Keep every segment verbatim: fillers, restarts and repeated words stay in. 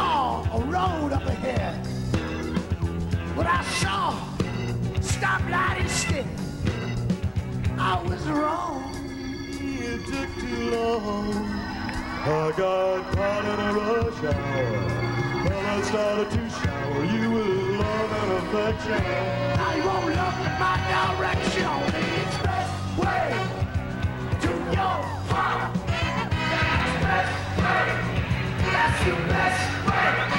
saw a road up ahead, but I saw stoplight instead. I was wrong. It took too long. I got caught in a rush hour. Well, I started to shower you with love and affection. Now you won't look in my direction. The expressway to your heart. The expressway, that's the best way.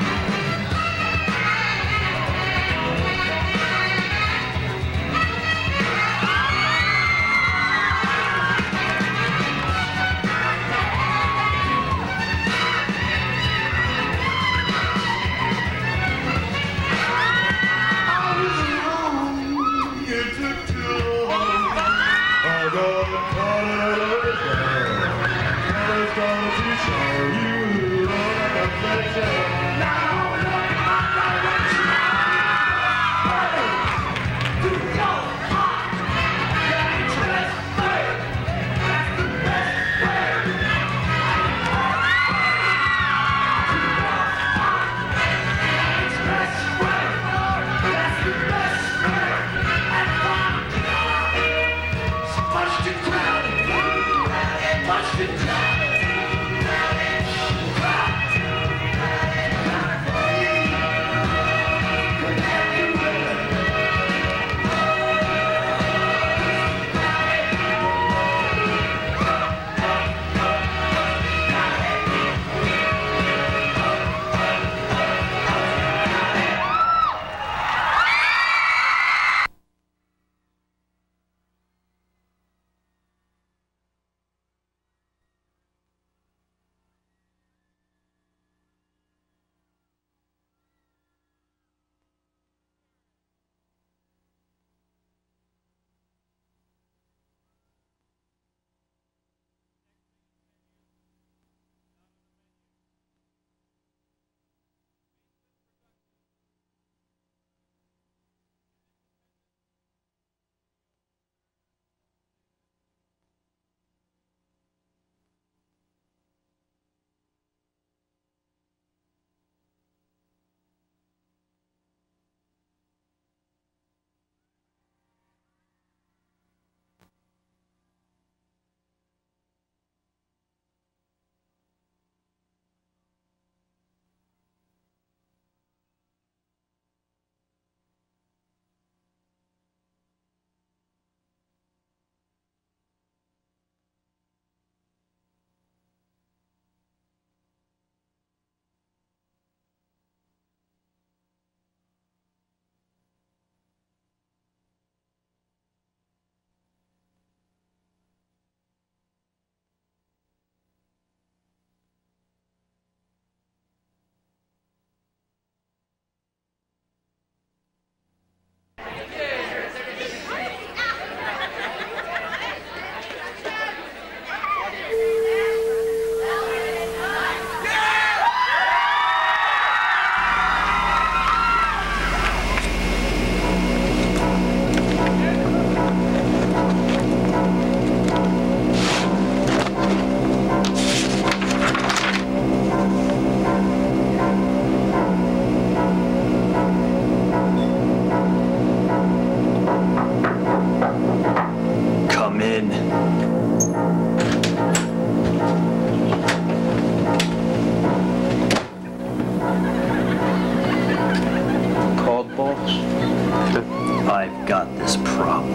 I've got this problem.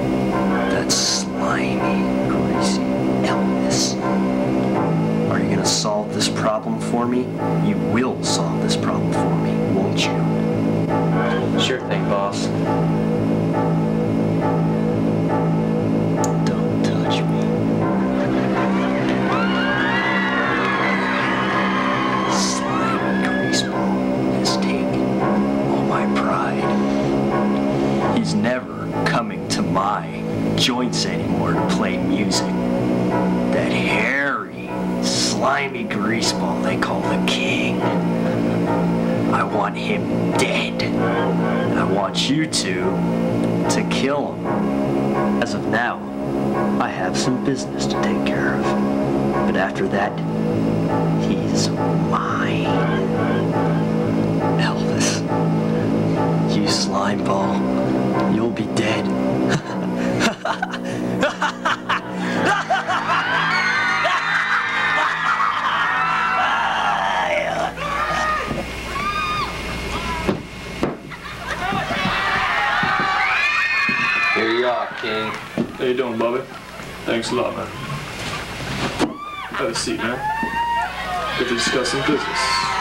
That slimy, greasy illness. Are you gonna solve this problem for me? You will solve this problem for me, won't you? Sure thing, boss. Don't touch me. Slimy greaseball has taken all my pride. He's never coming to my joints anymore to play music. That hairy, slimy greaseball they call the king. I want him dead. I want you two to kill him. As of now, I have some business to take care of. But after that, he's mine. King. How you doing, Bobby? Thanks a lot, man. Have a seat, man. Get to discuss some business.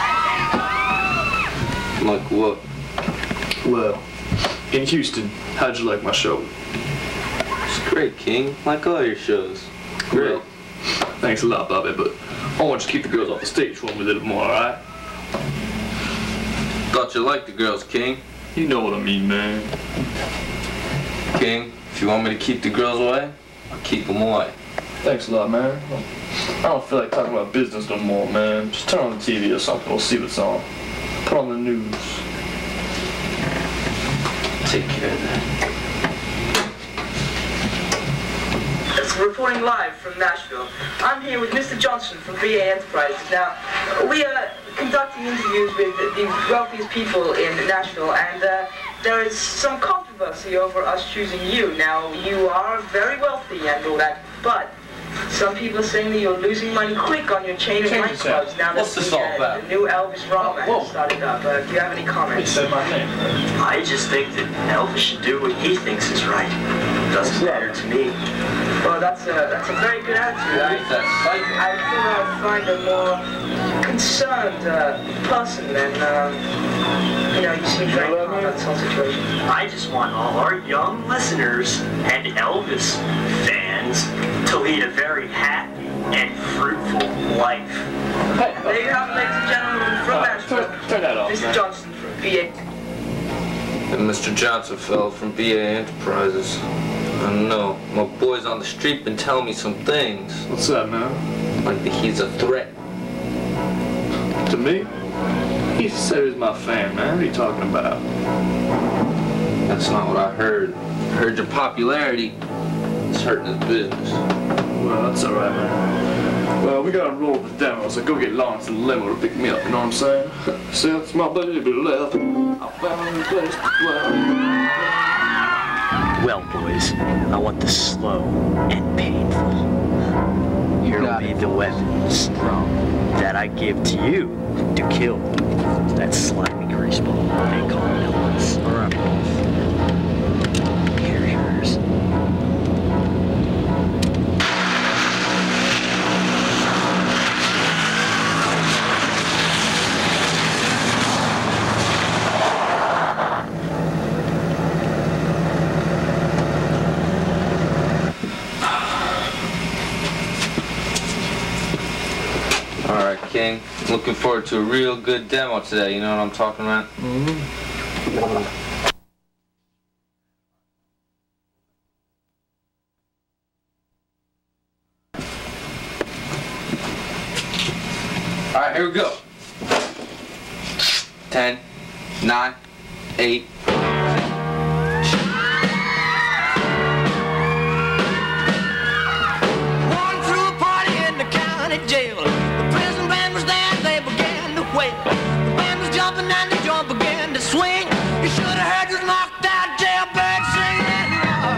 Like what? Well, in Houston, how'd you like my show? It's great, King. Like all your shows. Great. Well, thanks a lot, Bobby, but I want you to keep the girls off the stage for me a little more, alright? Thought you liked the girls, King. You know what I mean, man. King, if you want me to keep the girls away, I'll keep them away. Thanks a lot, man. I don't feel like talking about business no more, man. Just turn on the T V or something, we'll see what's on. Put on the news. Take care of that. It's reporting live from Nashville. I'm here with Mister Johnson from V A Enterprises. Now, we are conducting interviews with the wealthiest people in Nashville, and uh, there is some controversy over us choosing you. Now, you are very wealthy and all that, but some people are saying that you're losing money quick on your chain of nightclubs now that What's this the, all uh, about? the new Elvis romance Whoa. has started up. Uh, do you have any You comments? said my name. I just think that Elvis should do what he thinks is right. Doesn't matter to me. Well, that's a, that's a very good attitude. I, Who's that psycho? I feel I'd find a more concerned uh, person than, um, you know, you seem very calm about this whole situation. I just want all our young listeners and Elvis fans to lead a very happy and fruitful life. Hey, There you have it, ladies and gentlemen, from uh, Nashville, turn, turn that off, Mister man. Johnson from V A. And Mister Johnson fell from V A Enterprises. I don't know. My boys on the street been telling me some things. What's that, man? Like that he's a threat. To me? He said he was my fan, man. What are you talking about? That's not what I heard. I heard your popularity is hurting his business. Well, that's alright, man. Well, we gotta roll the demo, so go get Lawrence in the limo to pick me up, you know what I'm saying? Since my baby left, I found a place to dwell. Well, boys, I want this slow and painful. Here'll be the weapons that I give to you to kill that slimy greaseball they call Elvis. All right, boys. Here's yours. Alright, King. Looking forward to a real good demo today, you know what I'm talking about? Mm-hmm. Alright, here we go. Ten, nine, eight. One threw a party in the county jail. The prison band was there, they began to wail. The band was jumping and the jump began to swing. You should have heard this knocked out jailbird sing that rock.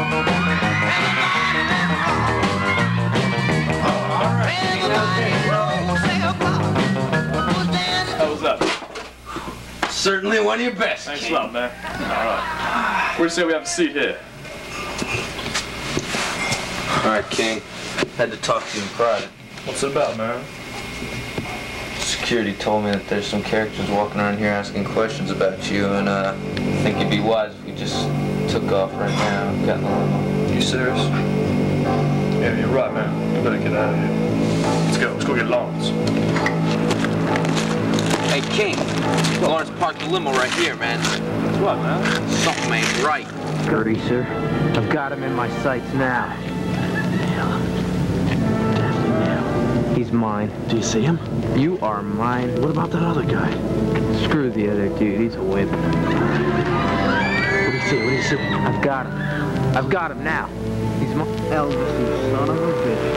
Everybody knows their clock. Was dancing. How was that? Certainly one of your best, Thanks King. a lot, man. Alright. Where do you say we have a seat here? Alright, King. Had to talk to you in private. What's it about, man? Security told me that there's some characters walking around here asking questions about you, and uh, I think it'd be wise if we just took off right now and got in the limo. You serious? Yeah, you're right, man. We better get out of here. Let's go. Let's go get Lawrence. Hey, King. Lawrence parked the limo right here, man. What, man? Something ain't right. Gertie, sir. I've got him in my sights now. He's mine. Do you see him? You are mine. What about that other guy? Screw the other dude. He's a wimp. What do you see? What do you see? I've got him. I've got him now. He's my Elvis, you son of a bitch.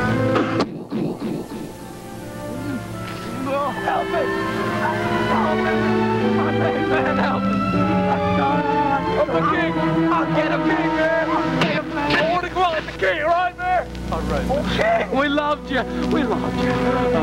Oh, help me! Help me! My baby man, help me! I'm the king! I'll get him, king, man! I'll get him, man! I want to go out the king, right, man? All right. Okay. We loved you. We loved you. Uh,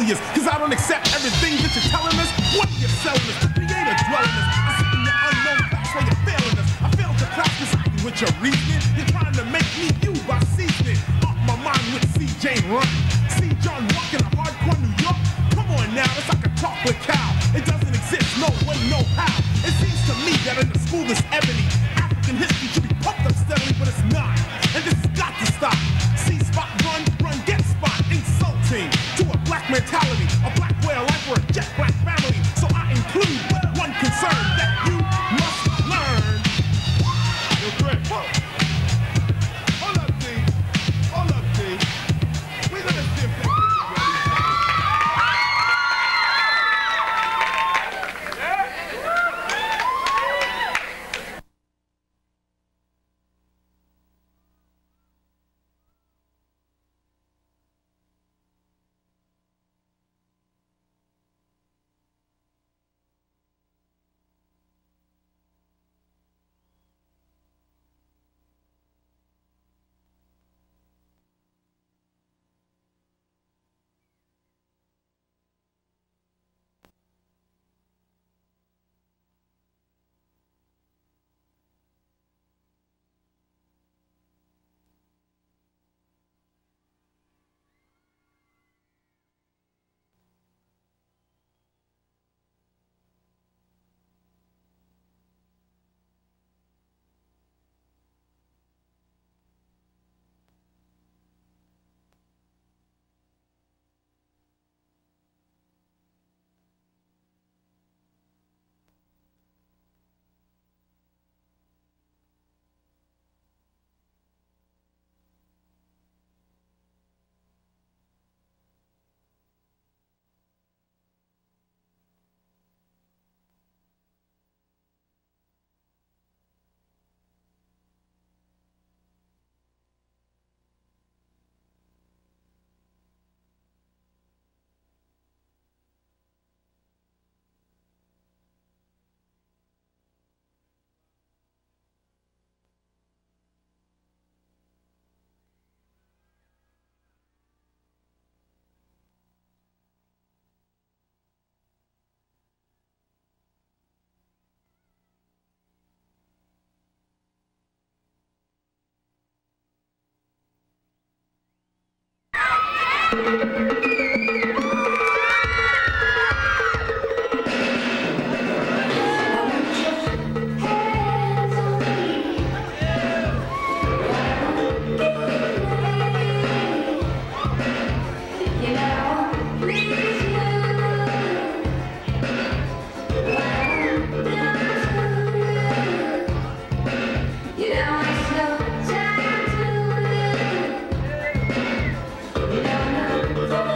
rebellious, cause I don't accept everything that you're telling us. What are you selling us? Creator dwelling us. I sit in your unknown class while you're failing us. I failed to class cause I with your reasoning. You're trying to make me you by seasoning. Off my mind with C J Run. See John walking a hardcore New York. Come on now, it's like a chocolate cow. It doesn't exist, no way, no how. It seems to me that in the school this ebony, African history should be pumped up steadily, but it's not. And this has got to stop. See spot, run, run, get spot. Insulting to a black mentality, a black way of life or a jet black family. So I include one concern that you must learn. Yo, Greg, hold up, D. Hold up, D. We're gonna see if they're ready. You know,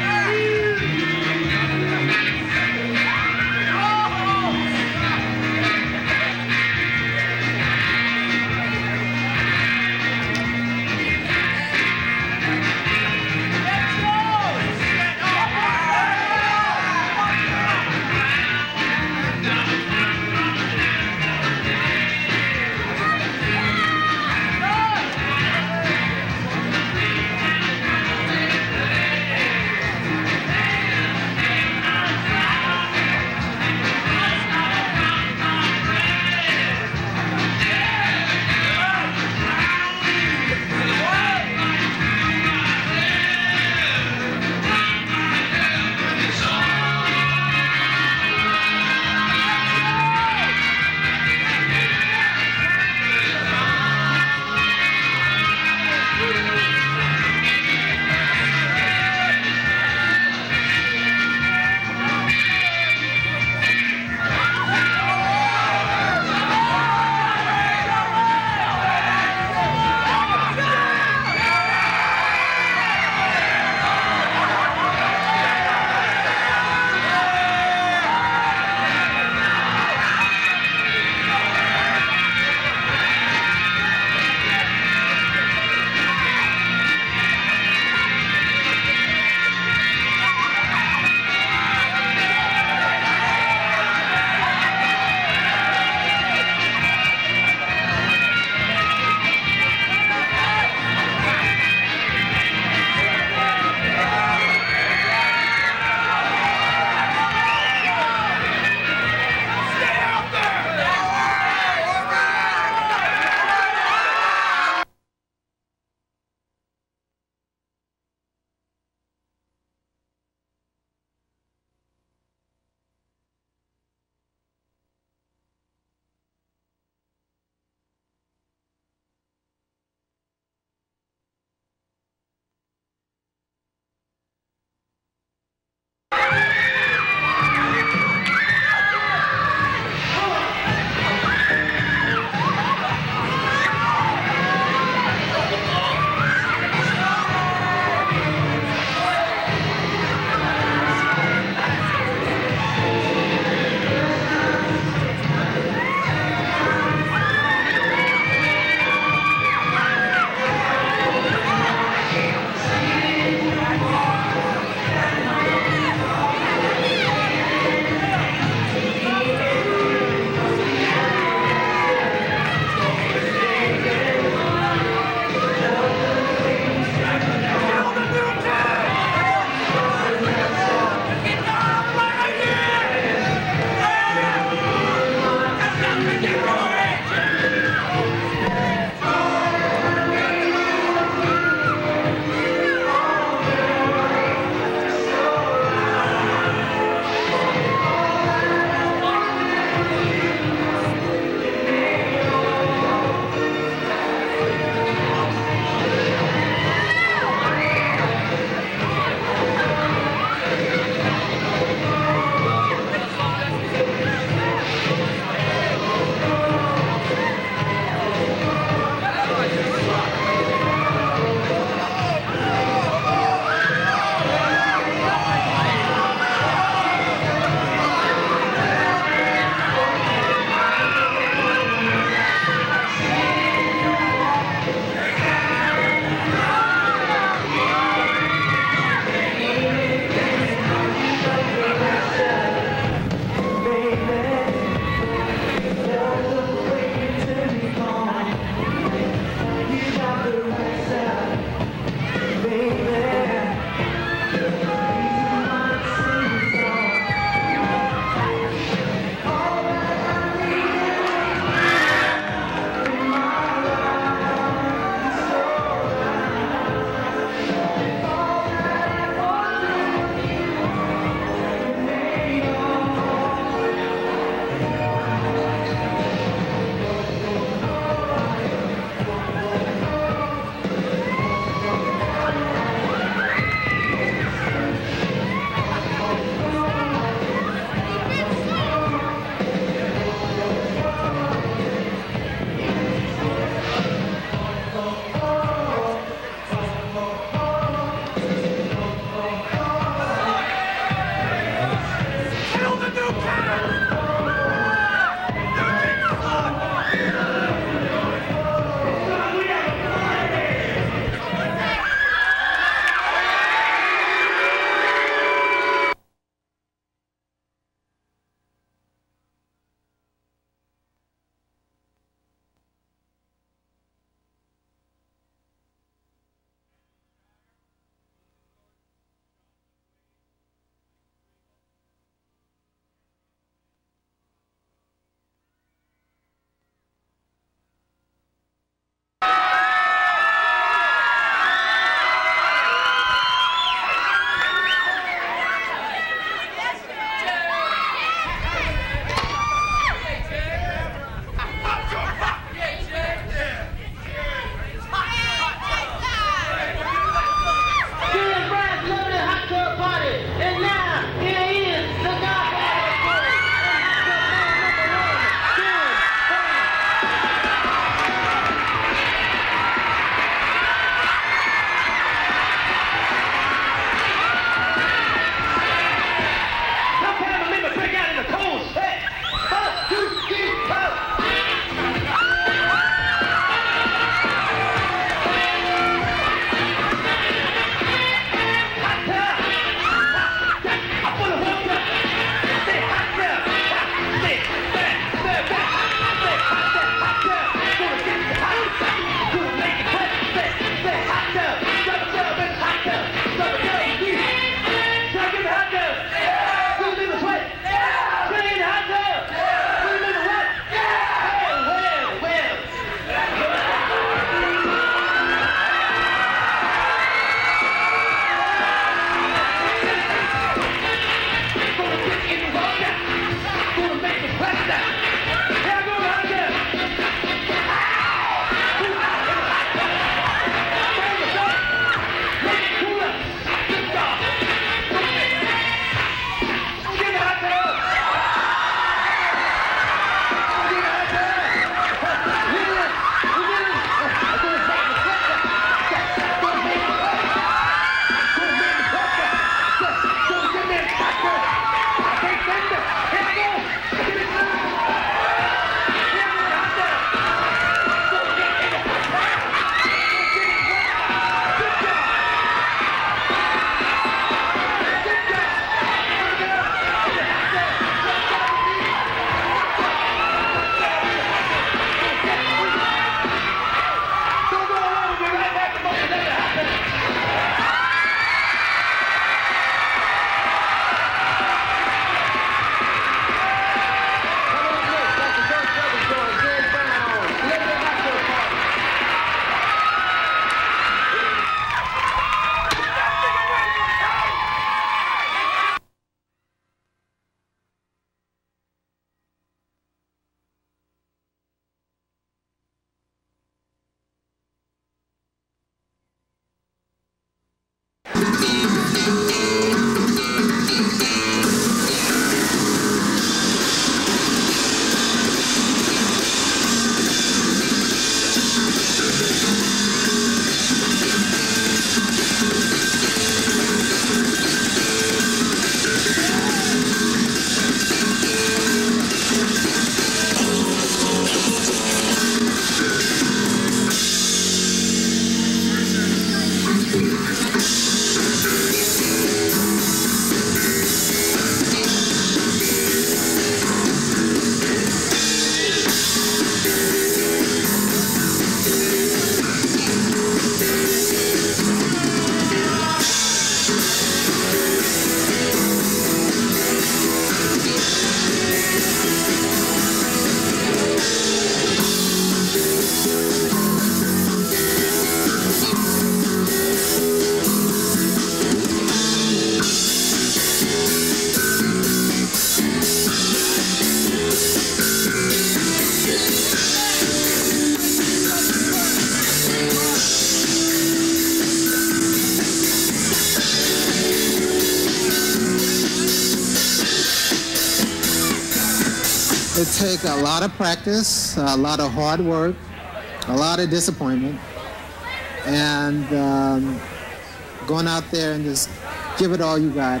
It takes a lot of practice, a lot of hard work, a lot of disappointment, and um, going out there and just give it all you got.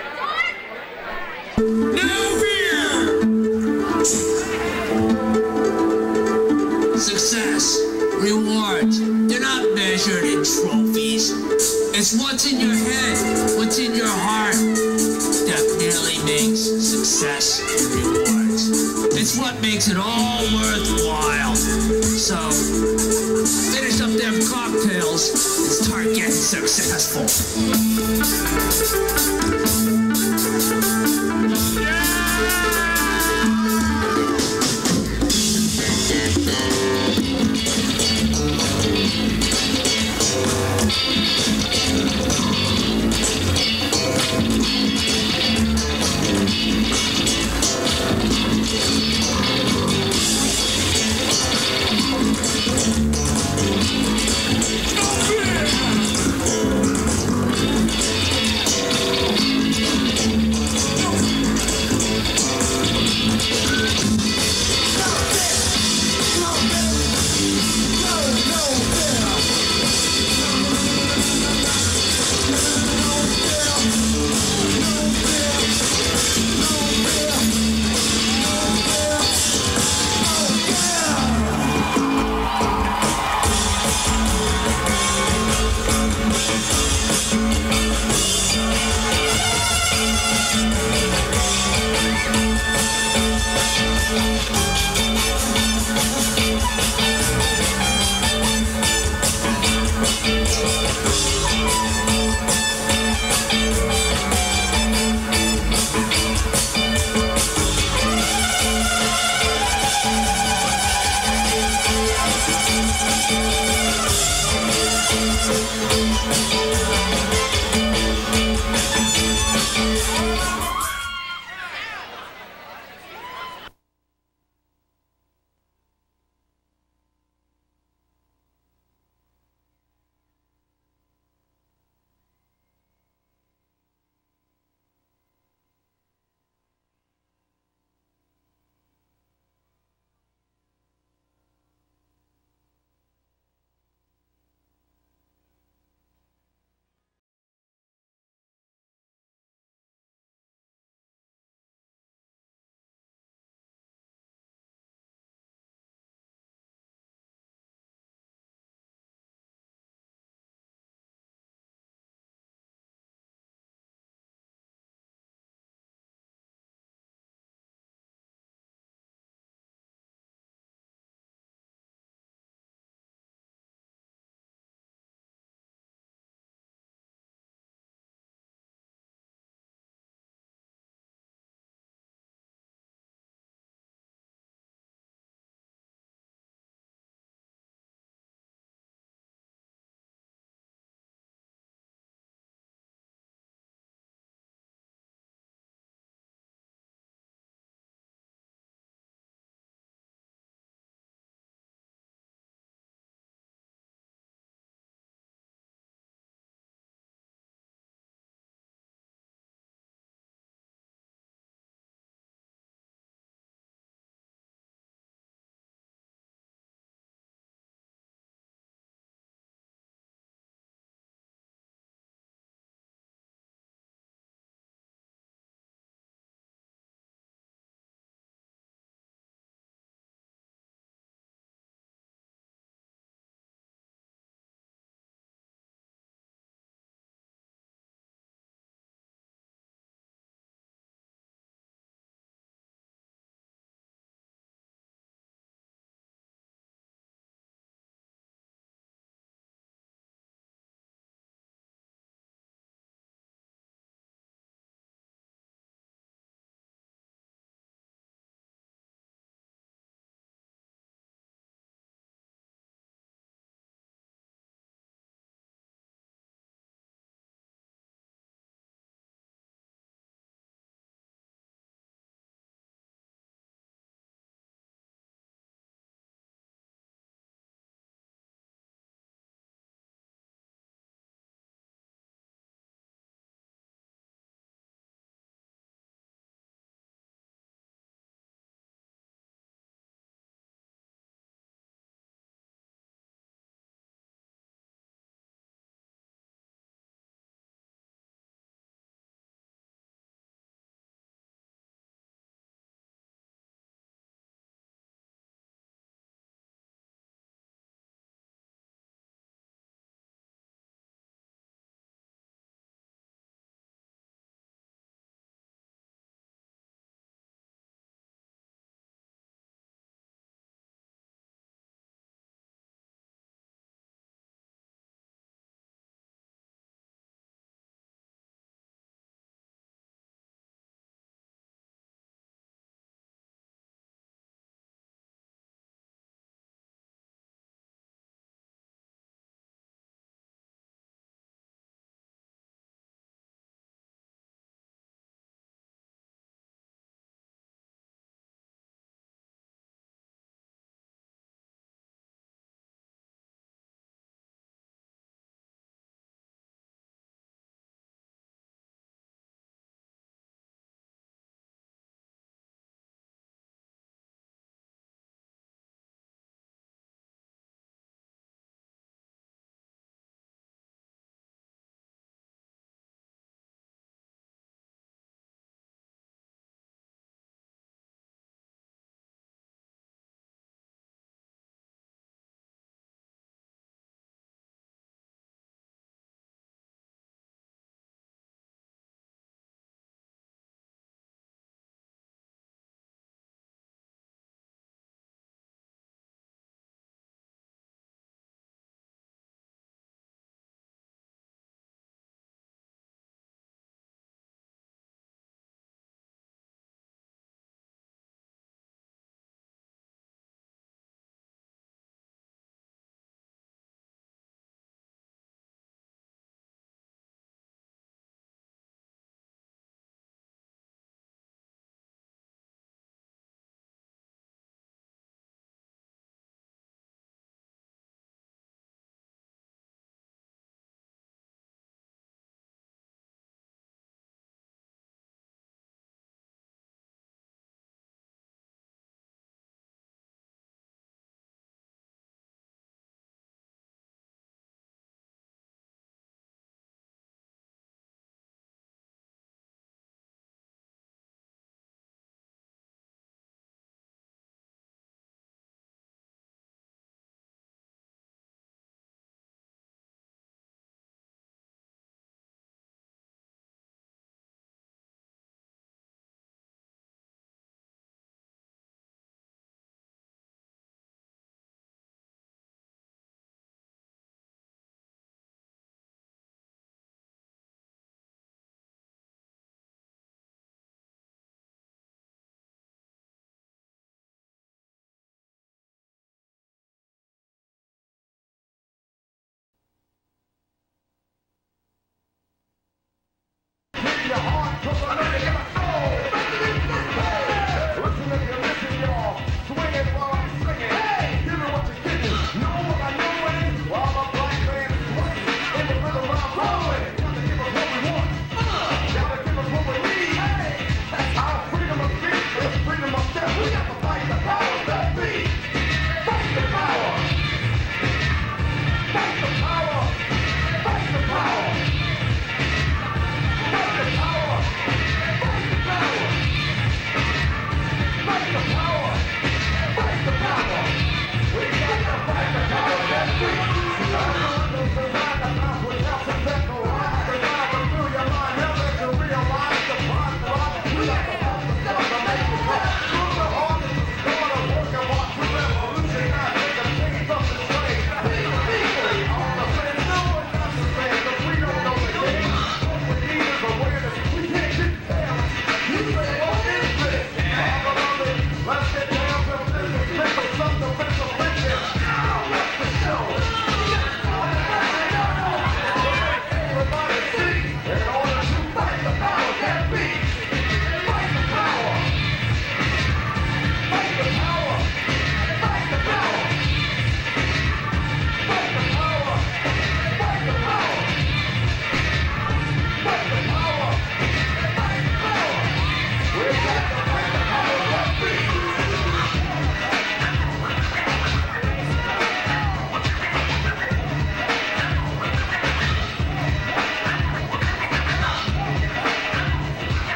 No fear! Success, rewards, they're not measured in trophies. It's what's in your head, what's in your heart, that merely makes success and rewards. It's what makes it all worthwhile. So, finish up them cocktails and start getting successful.